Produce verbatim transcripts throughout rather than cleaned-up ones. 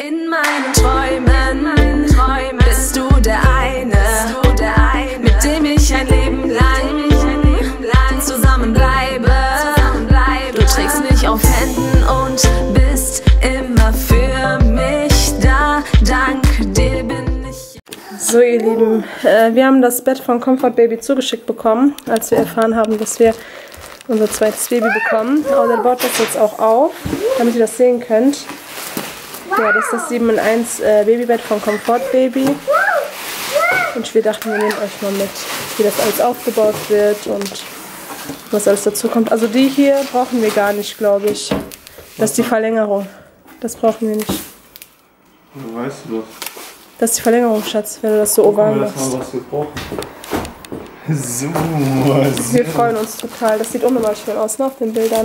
In meinen Träumen, Träumen bist du der eine, mit dem ich ein Leben lang zusammenbleibe. Du trägst mich auf Händen und bist immer für mich da. Dank dir bin ich. So ihr Lieben, äh, wir haben das Bett von Comfort Baby zugeschickt bekommen, als wir erfahren haben, dass wir unser zweites Baby bekommen. Oder baut das jetzt auch auf, damit ihr das sehen könnt. Ja, das ist das sieben in eins äh, Babybett von Comfort Baby. Und wir dachten, wir nehmen euch mal mit, wie das alles aufgebaut wird und was alles dazu kommt. Also die hier brauchen wir gar nicht, glaube ich. Das ist die Verlängerung. Das brauchen wir nicht. Wo weißt du das? Das ist die Verlängerung, Schatz, wenn du das so oval machst. Mal, was wir brauchen. So, so. Wir freuen uns total. Das sieht unnormal schön aus, ne, auf den Bildern.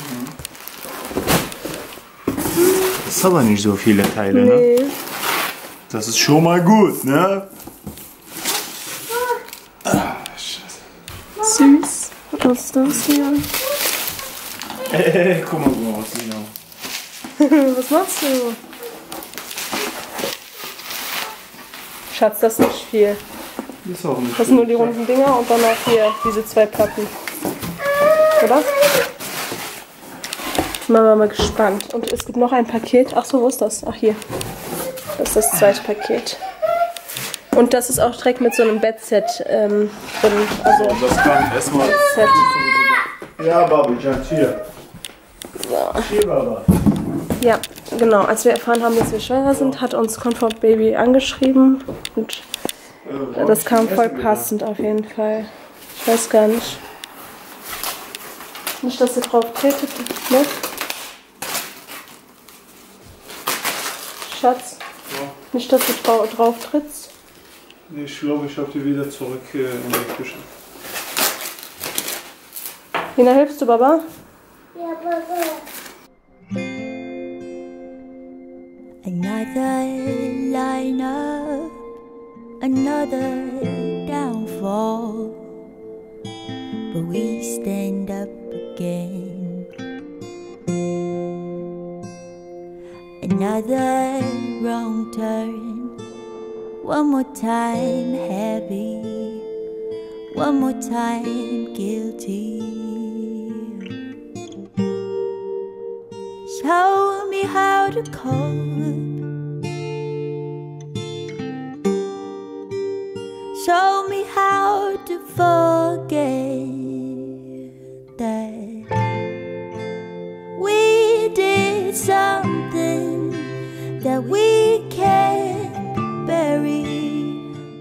Das ist aber nicht so viele Teile, nee. Ne? Das ist schon mal gut, ne? Ah, Scheiße. Süß. Was ist das hier? Ey, guck mal, guck mal, was ist genau. Was machst du? Schatz, das ist nicht viel. Das ist auch nicht Das sind nur die runden Dinger und dann noch hier diese zwei Platten. Oder? Machen wir mal gespannt. Und es gibt noch ein Paket. Ach so, wo ist das? Ach, hier. Das ist das zweite Paket. Und das ist auch direkt mit so einem Bettset ähm, drin. Also, das kann erstmal. Set. Ja, Babi, hier. So. Hier, Baba. Ja, genau. Als wir erfahren haben, dass wir schwanger sind, hat uns Comfort Baby angeschrieben. Und das kam voll passend auf jeden Fall. Ich weiß gar nicht. Nicht, dass ihr drauf tretet, ne? Schatz, ja. Nicht, dass du drauf, drauf trittst. Nee, ich glaube, ich habe die wieder zurück äh, in der Küche. Lina, hilfst du, Baba? Ja, Baba. Another lineup, another downfall, but we stand up again. Another wrong turn, one more time heavy, one more time guilty. Show me how to cope, show me how to forget that we did something that we can't bury.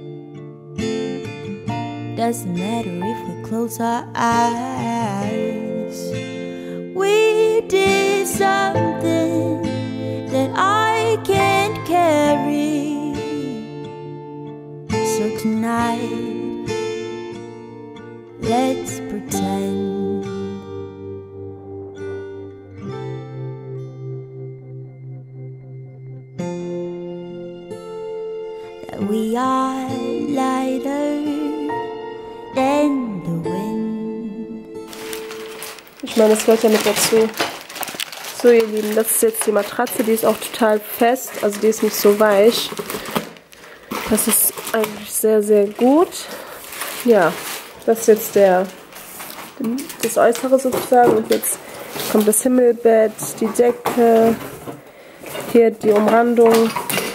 Doesn't matter if we close our eyes. We did something that I can't carry. So tonight, let's pretend that we are lighter than the wind. Ich meine, das gehört ja mit dazu. So ihr Lieben, das ist jetzt die Matratze, die ist auch total fest, also die ist nicht so weich. Das ist eigentlich sehr, sehr gut. Ja, das ist jetzt der, das Äußere sozusagen. Und jetzt kommt das Himmelbett, die Decke, hier die Umrandung.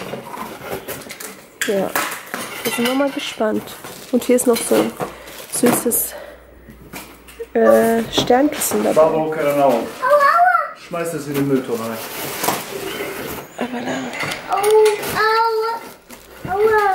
Ja, da sind wir mal gespannt. Und hier ist noch so ein süßes äh, Sternkissen dabei. Baba, genau. Schmeiß das in den Müllton rein. Aber da. Aua, aua.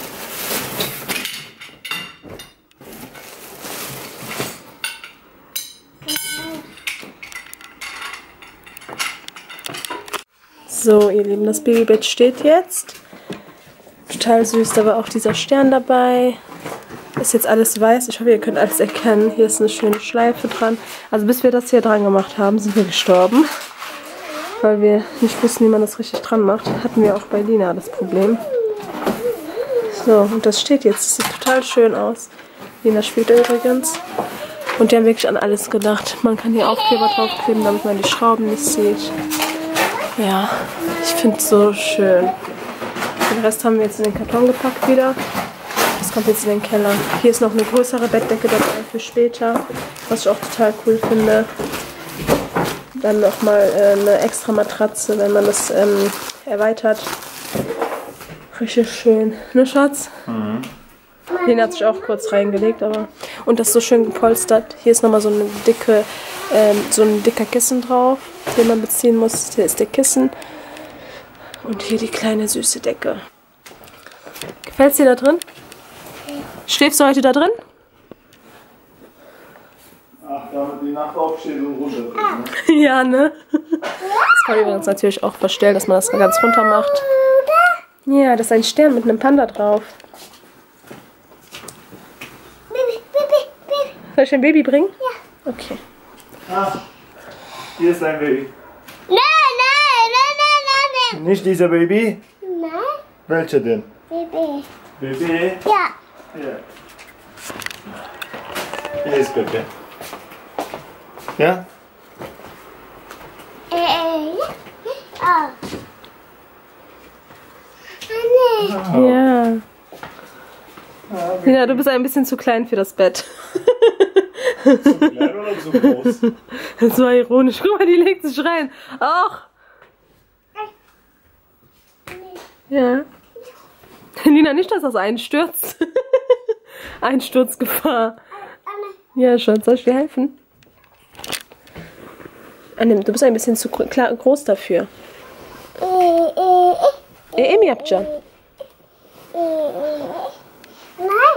So, ihr Lieben, das Babybett steht jetzt. Total süß, da war auch dieser Stern dabei. Ist jetzt alles weiß. Ich hoffe, ihr könnt alles erkennen. Hier ist eine schöne Schleife dran. Also bis wir das hier dran gemacht haben, sind wir gestorben. Weil wir nicht wussten, wie man das richtig dran macht. Hatten wir auch bei Lina das Problem. So, und das steht jetzt. Das sieht total schön aus. Lina spielt übrigens. Und die haben wirklich an alles gedacht. Man kann hier Aufkleber draufkleben, damit man die Schrauben nicht sieht. Ja, ich finde es so schön. Den Rest haben wir jetzt in den Karton gepackt wieder. Das kommt jetzt in den Keller. Hier ist noch eine größere Bettdecke dabei für später, was ich auch total cool finde. Dann nochmal äh, eine extra Matratze, wenn man das ähm, erweitert. Richtig schön. Ne, Schatz? Mhm. Den hat sich auch kurz reingelegt, aber. Und das ist so schön gepolstert. Hier ist nochmal so eine dicke, ähm, so ein dicker Kissen drauf, den man beziehen muss. Hier ist der Kissen. Und hier die kleine süße Decke. Gefällt's dir da drin? Schläfst du heute da drin? Ach, damit die Nacht aufsteht und runter. Ne? Ja, ne? Das kann man übrigens natürlich auch verstellen, dass man das ganz runter macht. Ja, das ist ein Stern mit einem Panda drauf. Soll ich ein Baby bringen? Ja. Okay. Ah, hier ist ein Baby. Nein, nein, nein, nein, nein, Nicht dieser Baby? nein. Welcher denn? Baby. Baby? Ja. Hier. Hier ist Baby. Ja? Äh, äh, ja. Oh. Nee. Ja. Ja, du bist ein bisschen zu klein für das Bett. Zu klein oder zu groß? Das war ironisch. Guck mal, die legt sich rein. Ach. Ja. Lina, nicht, dass das einstürzt. Einsturzgefahr. Ja, Schatz, soll ich dir helfen? Annem, du bist ein bisschen zu groß dafür. E, Emi Abca. Nein.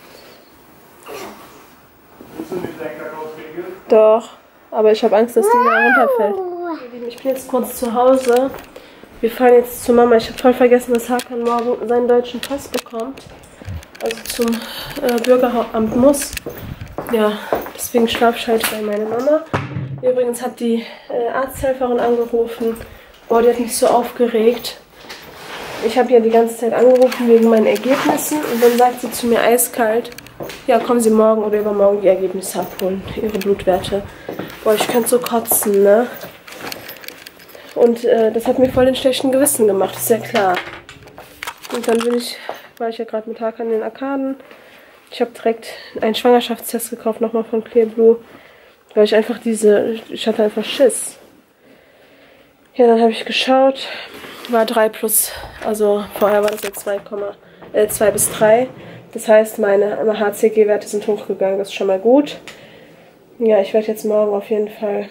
Willst du nicht deinen Kakao trinken? Doch, aber ich habe Angst, dass die da runterfällt. Ich bin jetzt kurz zu Hause. Wir fahren jetzt zu Mama. Ich habe voll vergessen, dass Hakan morgen seinen deutschen Pass bekommt. Also zum äh, Bürgeramt muss. Ja, deswegen schlafe ich halt bei meiner Mama. Übrigens hat die äh, Arzthelferin angerufen. Boah, die hat mich so aufgeregt. Ich habe ja die ganze Zeit angerufen wegen meinen Ergebnissen und dann sagt sie zu mir eiskalt, ja, kommen Sie morgen oder übermorgen die Ergebnisse abholen, Ihre Blutwerte. Boah, ich könnte so kotzen, ne? Und äh, das hat mir voll den schlechten Gewissen gemacht, ist ja klar. Und dann bin ich, war ich ja gerade mit Hakan in den Arkaden. Ich habe direkt einen Schwangerschaftstest gekauft, nochmal von Clearblue, weil ich einfach diese, ich hatte einfach Schiss. Ja, dann habe ich geschaut, war drei plus, also vorher war das jetzt zwei bis drei. Das heißt, meine H C G-Werte sind hochgegangen, das ist schon mal gut. Ja, ich werde jetzt morgen auf jeden Fall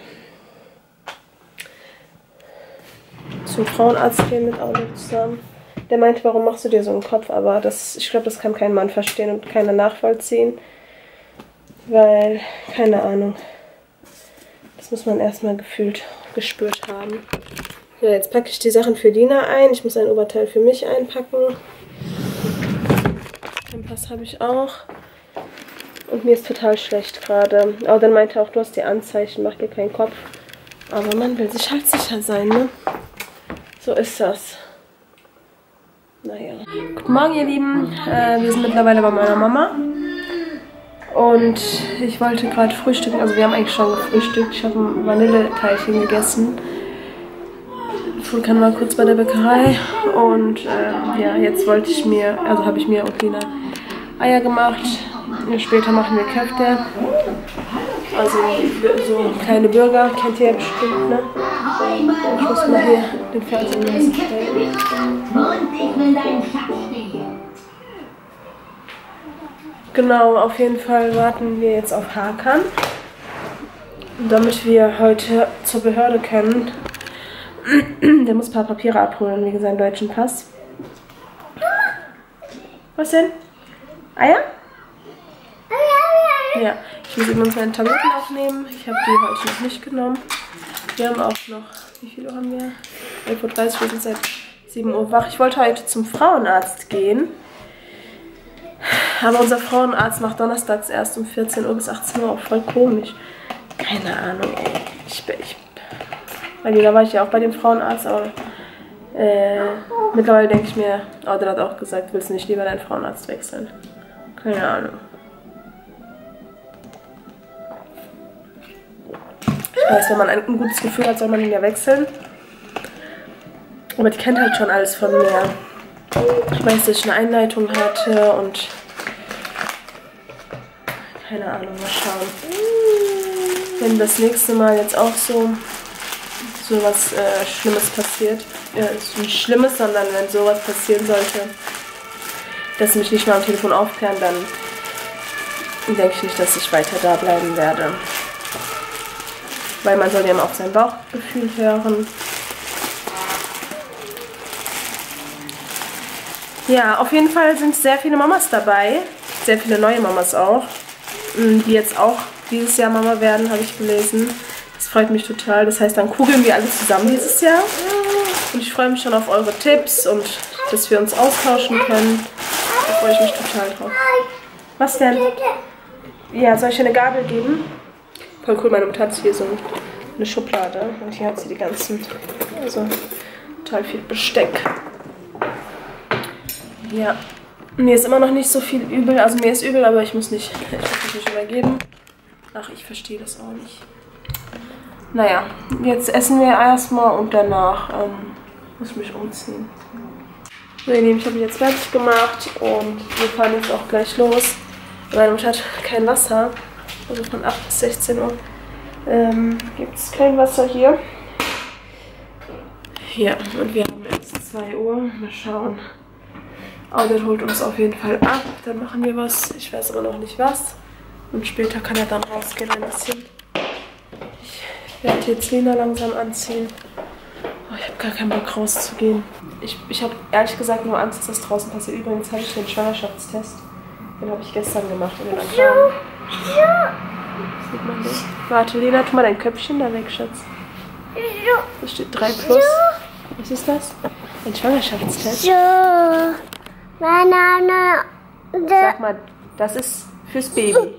zum Frauenarzt gehen mit Auto zusammen. Der meinte, warum machst du dir so einen Kopf? Aber das, ich glaube, das kann kein Mann verstehen und keiner nachvollziehen. Weil, keine Ahnung, das muss man erstmal gefühlt, gespürt haben. Ja, jetzt packe ich die Sachen für Lina ein. Ich muss ein Oberteil für mich einpacken. Den Pass habe ich auch. Und mir ist total schlecht gerade. Aber dann meinte er auch, du hast die Anzeichen, mach dir keinen Kopf. Aber man will sich halt sicher sein, ne? So ist das. Naja. Guten Morgen, ihr Lieben. Äh, wir sind mittlerweile bei meiner Mama. Und ich wollte gerade frühstücken. Also wir haben eigentlich schon gefrühstückt. Ich habe ein Vanilleteilchen gegessen. Fulkan war kurz bei der Bäckerei. Und äh, ja, jetzt wollte ich mir, also habe ich mir und Lina Eier gemacht. Und später machen wir Köfte. Also so kleine Burger, kennt ihr ja bestimmt, ne? Ich muss mal hier den Fernseher stellen. Genau, auf jeden Fall warten wir jetzt auf Hakan, damit wir heute zur Behörde können. Der muss ein paar Papiere abholen, wegen seinem deutschen Pass. Was denn? Eier? Ja, ich muss eben meine Tabletten aufnehmen. Ich habe die heute noch nicht genommen. Wir haben auch noch, wie viel Uhr haben wir? elf Uhr dreißig, wir sind seit sieben Uhr wach. Ich wollte heute zum Frauenarzt gehen. Aber unser Frauenarzt macht donnerstags erst um vierzehn Uhr bis achtzehn Uhr. Auch voll komisch. Keine Ahnung, ey. Ich bin, ich, weil da war ich ja auch bei dem Frauenarzt, aber äh, mittlerweile denke ich mir, oh, der hat auch gesagt, willst du nicht lieber deinen Frauenarzt wechseln? Keine Ahnung. Ich weiß, wenn man ein gutes Gefühl hat, soll man ihn ja wechseln. Aber die kennt halt schon alles von mir. Ich weiß, dass ich eine Einleitung hatte und keine Ahnung, mal schauen. Wenn das nächste Mal jetzt auch so, so was äh, Schlimmes passiert, äh, nicht Schlimmes, sondern wenn sowas passieren sollte, dass sie mich nicht mal am Telefon aufklären, dann denke ich nicht, dass ich weiter da bleiben werde. Weil man soll ja immer auf sein Bauchgefühl hören. Ja, auf jeden Fall sind sehr viele Mamas dabei. Sehr viele neue Mamas auch. Die jetzt auch dieses Jahr Mama werden, habe ich gelesen. Das freut mich total. Das heißt, dann kugeln wir alle zusammen dieses Jahr. Und ich freue mich schon auf eure Tipps und dass wir uns austauschen können. Da freue ich mich total drauf. Was denn? Ja, soll ich dir eine Gabel geben? Voll cool, meine Mutter hat hier so eine Schublade. Und hier hat sie die ganzen, also total viel Besteck. Ja, mir ist immer noch nicht so viel übel. Also mir ist übel, aber ich muss nicht, ich muss mich nicht übergeben. Ach, ich verstehe das auch nicht. Naja, jetzt essen wir erstmal und danach ähm, muss ich mich umziehen. So, ihr Lieben, ich habe mich jetzt fertig gemacht und wir fahren jetzt auch gleich los. Meine Mutter hat kein Wasser, also von acht bis sechzehn Uhr ähm, gibt es kein Wasser hier. Ja, und wir haben jetzt zwei Uhr. Mal schauen. Audel holt uns auf jeden Fall ab, dann machen wir was. Ich weiß aber noch nicht was. Und später kann er dann rausgehen ein bisschen. Ich werde jetzt Lena langsam anziehen. Oh, ich habe gar keinen Bock rauszugehen. Ich, ich habe ehrlich gesagt nur Angst, dass das draußen passiert. Übrigens habe ich den Schwangerschaftstest. Den habe ich gestern gemacht in den Anfang. Sieht man nicht. Warte, Lena, tu mal dein Köpfchen da weg, Schatz. Da steht drei plus. Was ist das? Ein Schwangerschaftstest. Sag mal, das ist fürs Baby.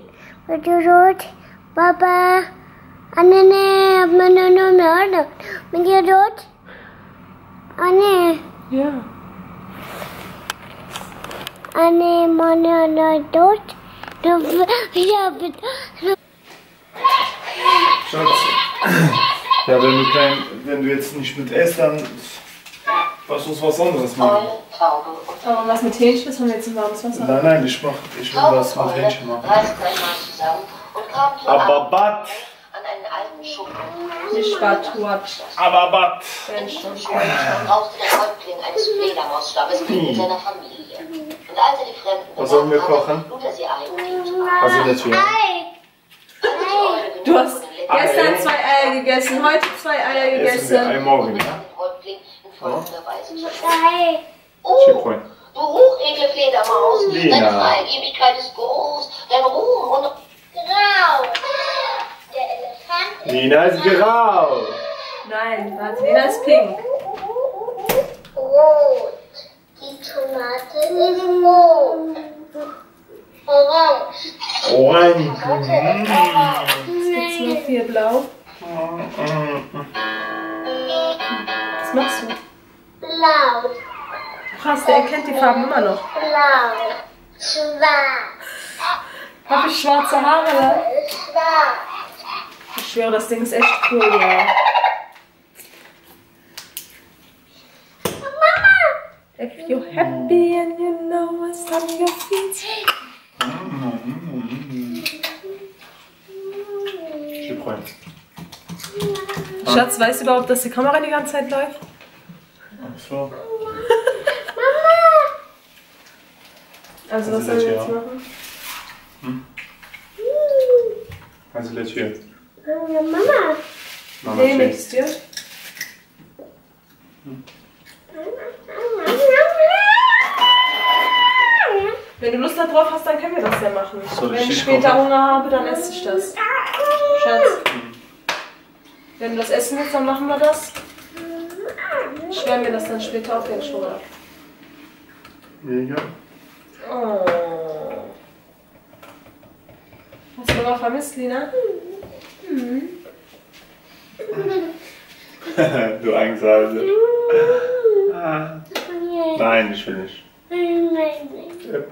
Papa, Anne, Anne, Anne, Anne, rot? Anne. Ja. Anne, Anne, Anne, rot? Schatz. Ja, wenn du kein, wenn du jetzt nicht mit isst, dann lass uns was anderes machen. Aber was mit Hähnchen? Das haben wir jetzt im warmes Wasser. Nein, nein, ich mach, ich will was mit Hähnchen machen. Aber Bad. An einen alten Schuppen. Nicht Bad, what? Aber Bad. Wenn schon. Brauchte der Häuptling eines Fledermausstammes mit seiner Familie. Und als er die Fremden Was sollen wir kochen? lud er sie ein und hielt Also das hier. Du hast gestern zwei Eier gegessen, heute zwei Eier Essen wir gegessen. ein morgen. den Häuptling in folgender Weise. Chipoin. Du hochedle Fledermaus, Lena. deine Freigebigkeit ist groß, dein Ruhm und... Grau. Der Elefant Lina ist grau. Nein, warte, Lena ist pink. rot. Die Tomate ist rot. Orange. Orange. Jetzt noch vier blau. Was machst du? Blau. Krass, der erkennt die Farben immer noch. Blau. Schwarz. Hab ich schwarze Haare? Schwarz. Ich schwöre, das Ding ist echt cool, ja. If you're happy and you know what's on your feet. Chipoin. Schatz, weißt du überhaupt, dass die Kamera die ganze Zeit läuft? Ach so. Also, was Also sollen wir das jetzt hier. machen? Also das hier. Mama. Mama Nee, schön. nichts dir. Wenn du Lust darauf hast, dann können wir das ja machen. Soll ich Wenn ich dich später kochen? Hunger habe, dann esse ich das. Schatz. Wenn du das essen willst, dann machen wir das. Ich schwöre mir das dann später auf den Schuh ab. Mega. Oh. Hast du Mama vermisst, Lina? Du Angsthabe. Ah. Nein, ich will nicht. Yep.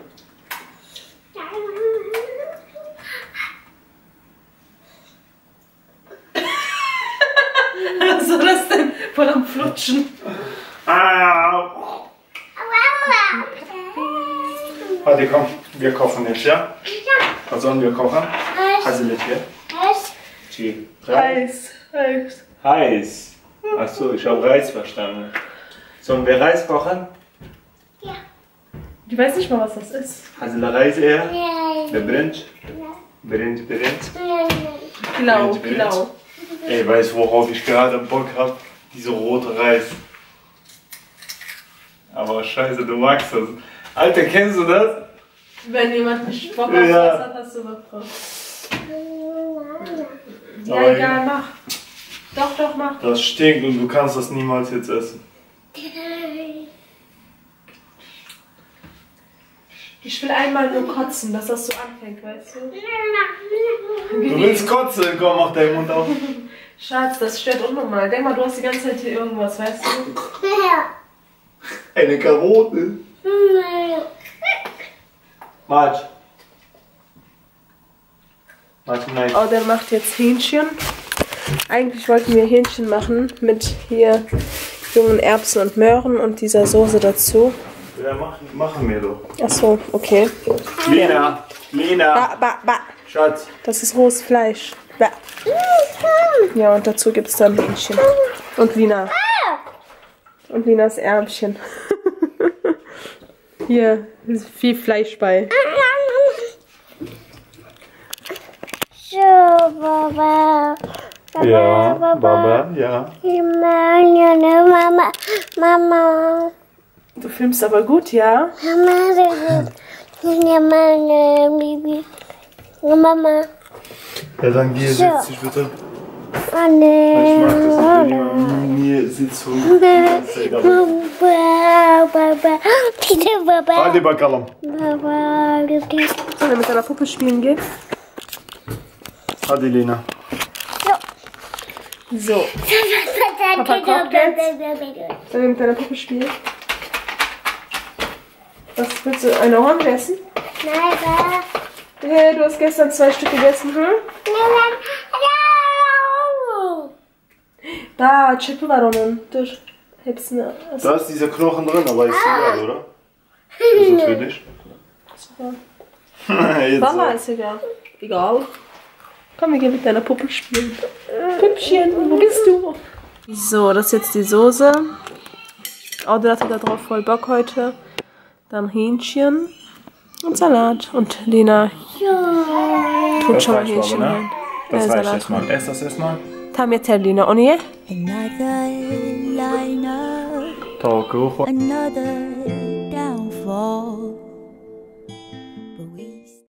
Was soll das denn? Voll am Flutschen. Ah! Warte, komm, wir kochen jetzt, ja? Was sollen wir kochen? Haselit hier. Chi. Reis. Reis. Reis. Achso, ich habe Reis verstanden. Sollen wir Reis kochen? Ja. Ich weiß nicht mal, was das ist. Hasela Reis eher? Nein. Der Brinch? Brinch, Brinch. Genau, Brinch, Brinch. genau. Ey, weißt du, worauf ich gerade Bock habe? Diese rote Reis. Aber scheiße, du magst das. Alter, kennst du das? Wenn jemand nicht Bock auf Ja. was hat, hast du Bock drauf. Ja, Aber egal, mach. Doch, doch, mach. Das stinkt und du kannst das niemals jetzt essen. Ich will einmal nur kotzen, dass das so anfängt, weißt du? Du willst kotzen? Komm, mach deinen Mund auf. Schatz, das stört unnormal. Denk mal, du hast die ganze Zeit hier irgendwas, weißt du? Eine Karotte. Marge. Marge, nein. Oh, der macht jetzt Hähnchen. Eigentlich wollten wir Hähnchen machen mit hier jungen Erbsen und Möhren und dieser Soße dazu. Ja, machen, machen wir doch. Ach so, okay. Lena, Lena. Ba, ba, ba. Schatz. Das ist rohes Fleisch. Ba. Ja, und dazu gibt es dann Hähnchen. Und Lina. Und Linas Erbchen. Hier ist viel Fleisch bei. So, Baba. Ja, Baba, ja. Mama, Mama. Du filmst aber gut, ja? Mama. Ja, dann geh, setz dich bitte. Oh, Ich nee. mag das, wenn du immer neben mir sitzt und die ganze Zeit aber- Baba, Baba. Hadi bakalım. Baba, Sollen wir mit deiner Puppe spielen gehen? Hadi Lena. So. Papa kocht jetzt. Sollen wir mit deiner Puppe spielen? Was willst du? Eine Orange essen? Nein, Baba. Hey, du hast gestern zwei Stück gegessen, hm? Da, çöpü var onun. Dur. Hepsini. Da ist dieser Knochen drin, aber ist egal, oder? Ist das für dich? Jetzt Mama so. ist egal. Egal. Komm, wir gehen mit deiner Puppe spielen. Püppchen, wo bist du? So, das ist jetzt die Soße. Audrey hatte da drauf voll Bock heute. Dann Hähnchen und Salat. Und Lena tut Das schon mal reicht Hähnchen aber, ne? rein. Das Äh, reicht Salat. erstmal. Ess das erstmal. Tam yeter Lena, onu ye. Another liner, Tavuk hoch. another